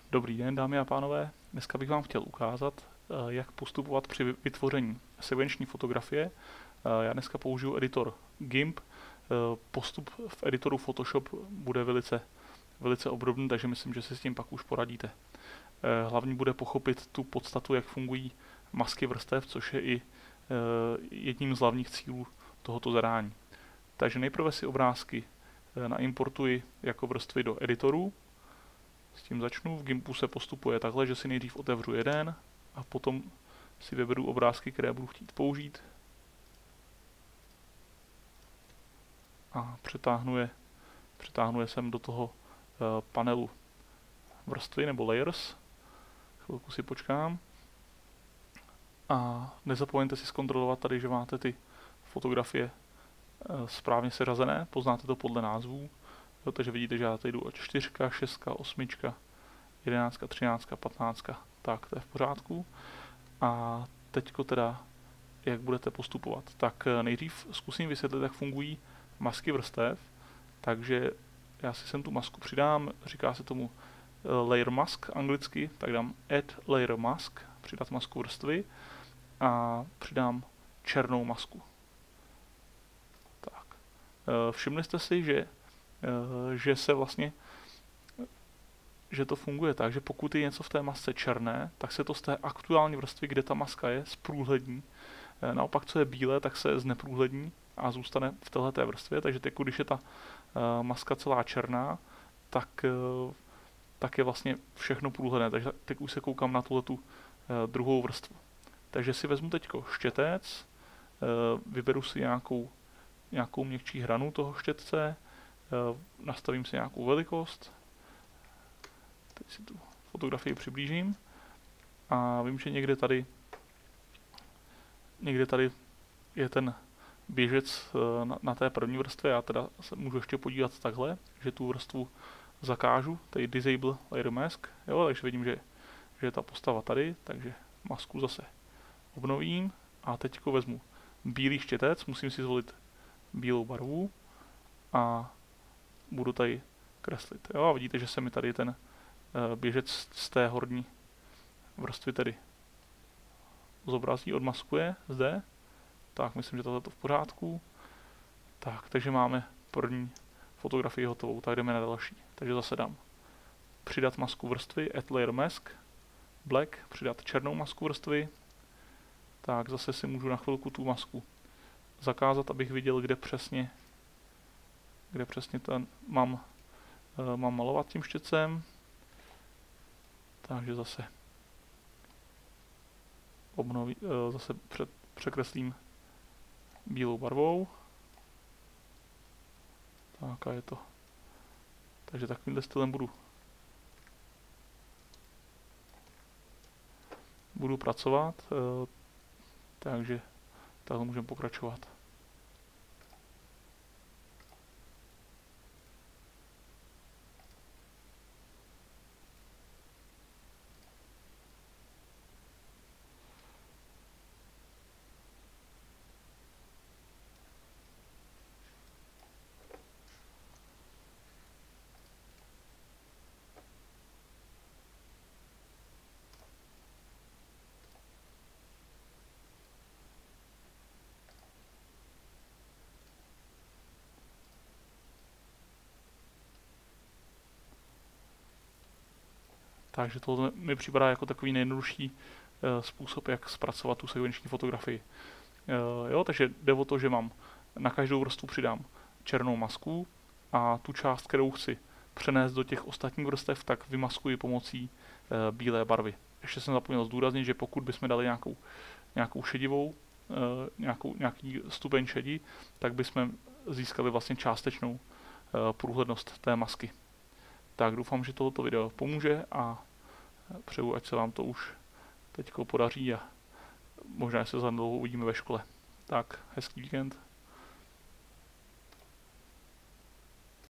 Dobrý den, dámy a pánové. Dneska bych vám chtěl ukázat, jak postupovat při vytvoření sekvenční fotografie. Já dneska použiju editor GIMP. Postup v editoru Photoshop bude velice obdobný, takže myslím, že si s tím pak už poradíte. Hlavní bude pochopit tu podstatu, jak fungují masky vrstev, což je i jedním z hlavních cílů tohoto zadání. Takže nejprve si obrázky naimportuji jako vrstvy do editoru. S tím začnu. V GIMPu se postupuje takhle, že si nejdřív otevřu jeden a potom si vyberu obrázky, které budu chtít použít. A přetáhnu je sem do toho panelu vrstvy nebo layers. Chvilku si počkám. A nezapomeňte si zkontrolovat tady, že máte ty fotografie správně seřazené. Poznáte to podle názvů. Jo, takže vidíte, že já tady jdu od 4, 6, 8, 11, 13, 15. Tak, to je v pořádku. A teďko teda, jak budete postupovat. Tak nejdřív zkusím vysvětlit, jak fungují masky vrstev. Takže já si sem tu masku přidám, říká se tomu layer mask anglicky, tak dám add layer mask, přidat masku vrstvy a přidám černou masku. Tak. Všimli jste si, že se vlastně, že to funguje tak, že pokud je něco v té masce černé, tak se to z té aktuální vrstvy, kde ta maska je, zprůhlední. Naopak, co je bílé, tak se zneprůhlední a zůstane v této vrstvě, takže teď, když je ta maska celá černá, tak je vlastně všechno průhledné, takže teď už se koukám na tuhletu druhou vrstvu. Takže si vezmu teďko štětec, vyberu si nějakou měkčí hranu toho štětce, nastavím si nějakou velikost, teď si tu fotografii přiblížím a vím, že někde tady je ten běžec na té první vrstvě. Já teda se můžu ještě podívat takhle, že tu vrstvu zakážu, tady disable layer mask, jo, takže vidím, že je ta postava tady, takže masku zase obnovím a teď vezmu bílý štětec, musím si zvolit bílou barvu a budu tady kreslit. Jo, a vidíte, že se mi tady ten běžec z té horní vrstvy tedy zobrazí, odmaskuje zde. Tak, myslím, že tohle je to v pořádku. Tak, takže máme první fotografii hotovou, tak jdeme na další. Takže zase dám přidat masku vrstvy, add layer mask, black, přidat černou masku vrstvy. Tak, zase si můžu na chvilku tu masku zakázat, abych viděl, kde přesně ten mám malovat tím štětcem. Takže zase překreslím bílou barvou. Tak a je to. Takže takovýmhle stylem budu pracovat. Takže takhle můžeme pokračovat. Takže tohle mi připadá jako takový nejjednodušší způsob, jak zpracovat tu sekvenční fotografii. Jo, takže jde o to, že mám na každou vrstvu přidám černou masku a tu část, kterou chci přenést do těch ostatních vrstev, tak vymaskuji pomocí bílé barvy. Ještě jsem zapomněl zdůraznit, že pokud bychom dali nějakou šedivou, nějaký stupeň šedi, tak bychom získali vlastně částečnou průhlednost té masky. Tak doufám, že tohoto video pomůže a přeju, ať se vám to už teďko podaří a možná se za dlouho uvidíme ve škole. Tak, hezký víkend.